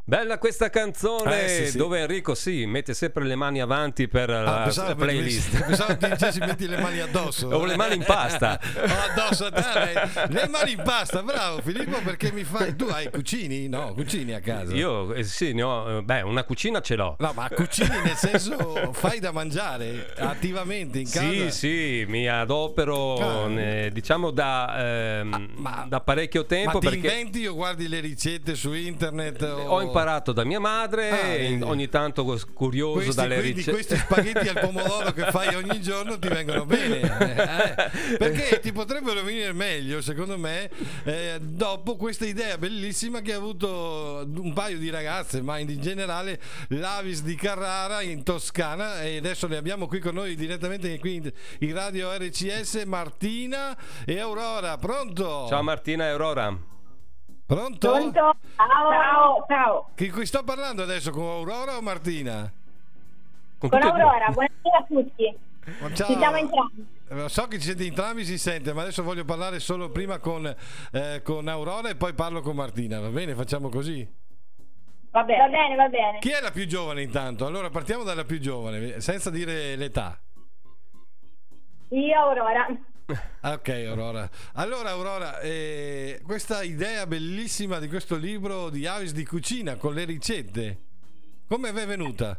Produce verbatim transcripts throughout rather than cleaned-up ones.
Bella questa canzone, eh, sì, sì. dove Enrico sì, mette sempre le mani avanti per ah, la pensavo, playlist. Pensavo che dicessi metti le mani addosso. O le mani in pasta. O addosso a te, le mani in pasta, bravo Filippo, perché mi fai... Tu hai cucini? No, cucini a casa. Io eh, sì, ne ho, beh, una cucina ce l'ho. No, ma cucini nel senso fai da mangiare attivamente in casa? Sì, sì, mi adopero ah. ne, diciamo da, ehm, ah, ma, da parecchio tempo. Ma ti perché inventi o guardi le ricette su internet? O... Ho imparato da mia madre, ah, e ogni tanto curioso questi, dalle quindi ricette. Questi spaghetti al pomodoro che fai ogni giorno ti vengono bene, eh? Perché ti potrebbero venire meglio, secondo me, eh, dopo questa idea bellissima che ha avuto un paio di ragazze, ma in generale l'Avis di Carrara in Toscana, e adesso le abbiamo qui con noi direttamente qui in, in radio R C S, Martina e Aurora. Pronto? Ciao Martina e Aurora. Pronto? Pronto? Ciao, ciao, ciao. Chi, chi sto parlando adesso, con Aurora o Martina? Con, con Aurora, buonasera a tutti. Ciao. Ci siamo entrambi. So che ci siete entrambi, si sente, ma adesso voglio parlare solo prima con, eh, con Aurora e poi parlo con Martina, va bene? Facciamo così? Va bene, va bene, va bene. Chi è la più giovane intanto? Allora partiamo dalla più giovane, senza dire l'età. Io, Aurora. Ok, Aurora. Allora, Aurora, eh, questa idea bellissima di questo libro di Avis di cucina con le ricette, come vi è venuta?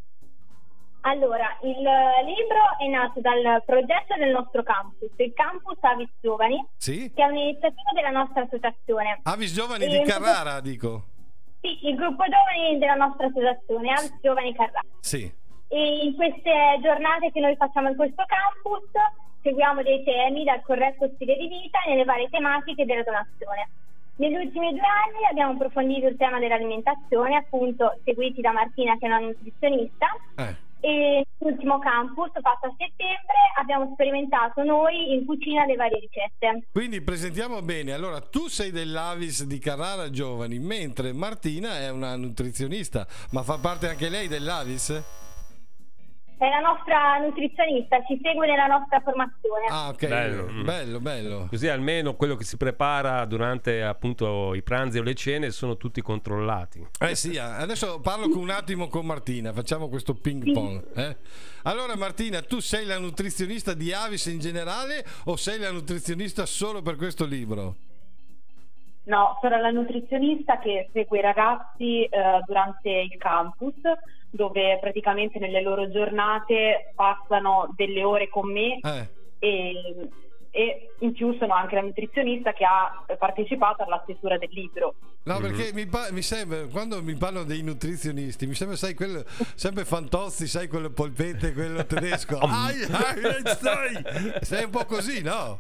Allora, il libro è nato dal progetto del nostro campus, il campus Avis Giovani, sì? che è un'iniziativa della nostra associazione. Avis Giovani e di Carrara, dico. Sì, il gruppo giovani della nostra associazione, Avis Giovani Carrara. Sì. E in queste giornate che noi facciamo in questo campus seguiamo dei temi dal corretto stile di vita e nelle varie tematiche della donazione. Negli ultimi due anni abbiamo approfondito il tema dell'alimentazione, appunto seguiti da Martina, che è una nutrizionista, eh. e l'ultimo campus fatto a settembre abbiamo sperimentato noi in cucina le varie ricette. Quindi presentiamo bene, allora tu sei dell'Avis di Carrara Giovani, mentre Martina è una nutrizionista, ma fa parte anche lei dell'Avis? È la nostra nutrizionista, ci segue nella nostra formazione. Ah, ok, bello, bello, bello. Così almeno quello che si prepara durante appunto i pranzi o le cene sono tutti controllati. Eh sì, adesso parlo con un attimo con Martina, facciamo questo ping pong. Eh? Allora Martina, tu sei la nutrizionista di Avis in generale o sei la nutrizionista solo per questo libro? No, sono la nutrizionista che segue i ragazzi eh, durante il campus, dove praticamente nelle loro giornate passano delle ore con me eh. e, e in più sono anche la nutrizionista che ha partecipato alla stesura del libro. No, Mm-hmm. perché mi, pa- mi sembra, quando mi parlano dei nutrizionisti, mi sembra, sai, quello sempre Fantozzi, sai, quello polpette, quello tedesco. ai, ai, stai! Sei un po' così, no?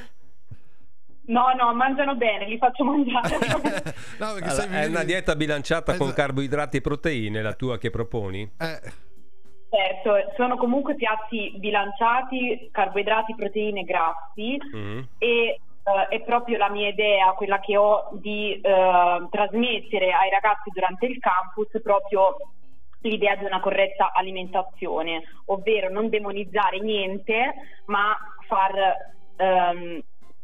No, no, mangiano bene, li faccio mangiare. No, allora, sai, è una dieta bilanciata es- con carboidrati e proteine, la tua che proponi? Eh. Certo, sono comunque piatti bilanciati, carboidrati, proteine, grassi, Mm. e uh, è proprio la mia idea, quella che ho di uh, trasmettere ai ragazzi durante il campus, proprio l'idea di una corretta alimentazione, ovvero non demonizzare niente, ma far um,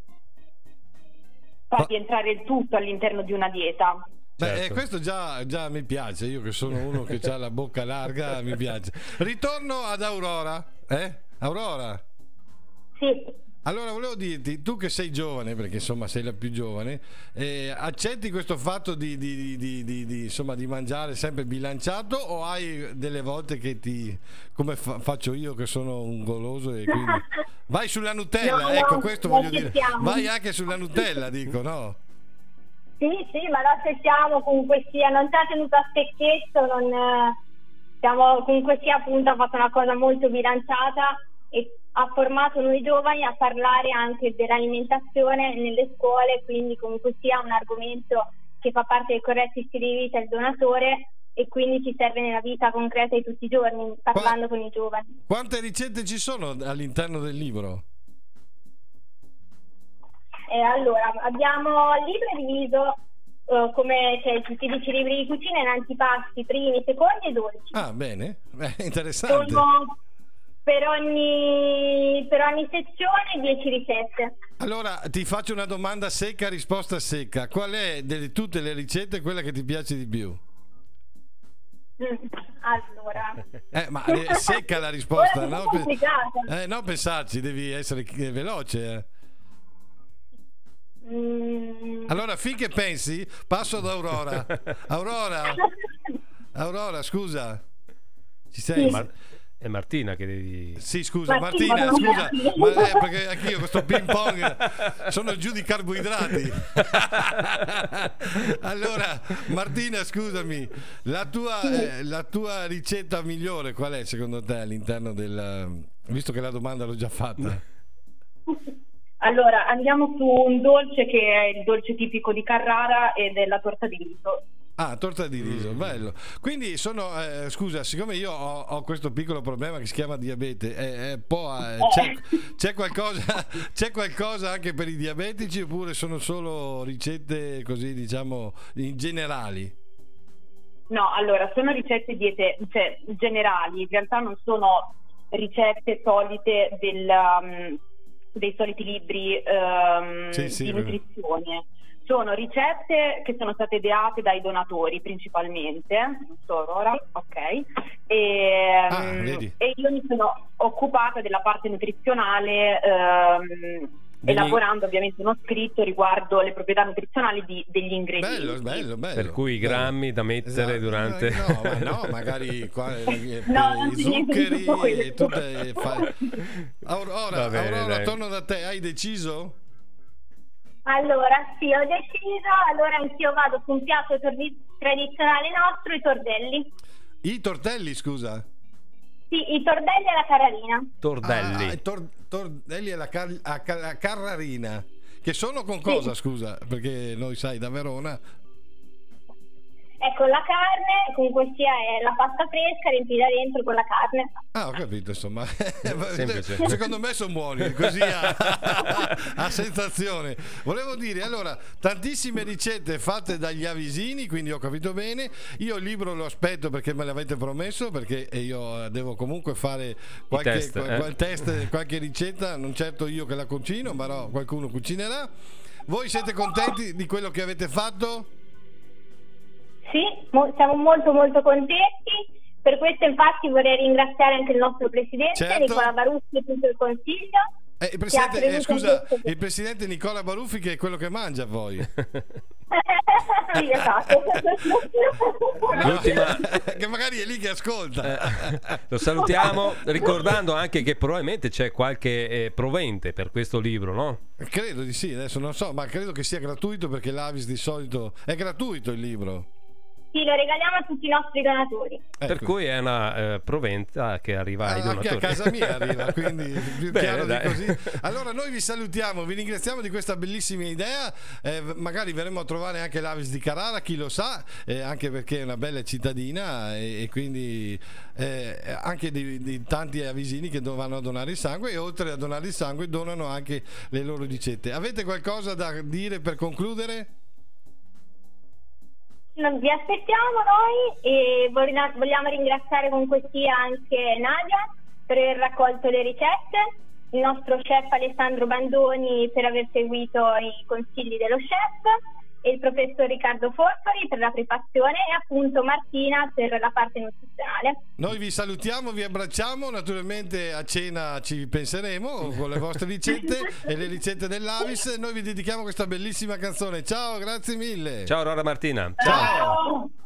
far rientrare il tutto all'interno di una dieta. Beh, Certo. eh, questo già, già mi piace, io che sono uno che ha la bocca larga, mi piace. Ritorno ad Aurora, eh? Aurora? Sì. Allora volevo dirti, tu che sei giovane, perché insomma sei la più giovane, eh, accetti questo fatto di, di, di, di, di, insomma, di mangiare sempre bilanciato, o hai delle volte che ti, come fa, faccio io che sono un goloso, e quindi vai sulla Nutella, No, ecco, no, questo lo voglio dire, accettiamo. vai anche sulla Nutella, dico, no? Sì, sì, ma lo accettiamo, comunque sia, non ci ha tenuto a stecchetto, non, eh, siamo, comunque sia, appunto, ha fatto una cosa molto bilanciata e ha formato noi giovani a parlare anche dell'alimentazione nelle scuole, quindi comunque sia un argomento che fa parte dei corretti stili di vita del donatore e quindi ci serve nella vita concreta di tutti i giorni, parlando Qua- con i giovani. Quante ricette ci sono all'interno del libro? Eh, allora, abbiamo il libro è diviso eh, come cioè, tutti i dieci libri di cucina in antipasti, primi, secondi e dolci. Ah, bene, beh, interessante. Sono per ogni, per ogni sezione dieci ricette. Allora ti faccio una domanda secca, risposta secca. Qual è delle tutte le ricette quella che ti piace di più? Mm, allora, Eh, ma è secca la risposta, Ora è no? complicata. Eh, non pensarci, devi essere chi- veloce. eh. Mm. Allora, finché pensi, passo ad Aurora. Aurora, Aurora, scusa. Ci sei? Sì. Mar- è Martina che devi... Sì, scusa, Martina, Martina, non scusa, Martina. ma eh, perché anch'io questo ping pong sono giù di carboidrati. Allora, Martina, scusami, la tua, eh, la tua ricetta migliore qual è secondo te all'interno del... Visto che la domanda l'ho già fatta. Allora, andiamo su un dolce che è il dolce tipico di Carrara ed è la torta di riso. Ah, torta di riso, bello. Quindi sono, eh, scusa, siccome io ho, ho questo piccolo problema che si chiama diabete, eh, eh, può, eh, c'è, c'è qualcosa, c'è qualcosa anche per i diabetici oppure sono solo ricette così, diciamo, in generali? No, allora, sono ricette diete, cioè, generali, in realtà non sono ricette solite del, um, dei soliti libri um, Sì, sì, di vero. nutrizione. Sono ricette che sono state ideate dai donatori principalmente, non so, Aurora, ok, e, Ah, um, vedi. e io mi sono occupata della parte nutrizionale, um, Degli- elaborando ovviamente uno scritto riguardo le proprietà nutrizionali di- degli ingredienti. Bello, bello, bello. Per cui i bello. grammi da mettere Esatto. durante... No, ma no, magari qua, eh, No, eh, non i c'è niente di zuccheri tutto questo. e tutte... fa- Aurora, Va bene, Aurora, dai. torno da te, hai deciso? Allora, sì, ho deciso, allora anch'io vado su un piatto tordi- tradizionale nostro, i tordelli. I tortelli, scusa. Sì, i tordelli alla carrarina. Tordelli. Ah, i tor- tordelli alla, car- a ca- a Carrarina. Che sono con cosa, scusa? Perché noi sai, da Verona... Ecco, la carne, comunque sia, è la pasta fresca riempita dentro con la carne. Ah, ho capito, insomma. Semplice. Secondo me sono buoni, così a, a sensazione. Volevo dire, allora, tantissime ricette fatte dagli avesini, quindi ho capito bene. Io il libro lo aspetto perché me l'avete promesso, perché io devo comunque fare qualche test, qual- eh? qual- test, qualche ricetta, non certo io che la cucino, ma no, qualcuno cucinerà. Voi siete contenti di quello che avete fatto? Sì, mo- siamo molto molto contenti. Per questo infatti vorrei ringraziare anche il nostro presidente, Certo. Nicola Baruffi, e tutto il consiglio. Eh, il, che ha presidente, eh, creduto in scusa, questo- il presidente Nicola Baruffi che è quello che mangia poi. Sì, esatto. L'ultima- che magari è lì che ascolta. Eh, lo salutiamo ricordando anche che probabilmente c'è qualche eh, provente per questo libro, no? Credo di sì, adesso non so, ma credo che sia gratuito perché l'Avis di solito è gratuito il libro. Sì, lo regaliamo a tutti i nostri donatori. Per Ecco. cui è una eh, proventa che arriva ai Ah, anche donatori. a casa mia arriva, quindi più Bene, chiaro di dai. così. Allora noi vi salutiamo, vi ringraziamo di questa bellissima idea, eh, magari verremo a trovare anche l'Avis di Carrara, chi lo sa, eh, anche perché è una bella cittadina e, e quindi eh, anche di, di tanti avesini che vanno a donare il sangue e oltre a donare il sangue donano anche le loro ricette. Avete qualcosa da dire per concludere? Non vi aspettiamo noi e vogliamo vogliamo ringraziare comunque sia anche Nadia per aver raccolto le ricette, il nostro chef Alessandro Bandoni per aver seguito i consigli dello chef e il professor Riccardo Forfari per la prefazione e appunto Martina per la parte nutrizionale. Noi vi salutiamo, vi abbracciamo, naturalmente a cena ci penseremo con le vostre ricette e le ricette dell'Avis. Noi vi dedichiamo questa bellissima canzone. Ciao, grazie mille. Ciao Aurora Martina. Ciao. Ciao.